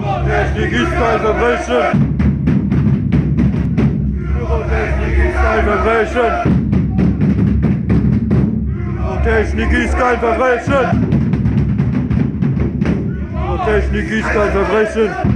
Technik ist kein Verbrechen. Pyrotechnik ist kein Verbrechen. Pyrotechnik ist kein Verbrechen. Pyrotechnik ist kein Verbrechen.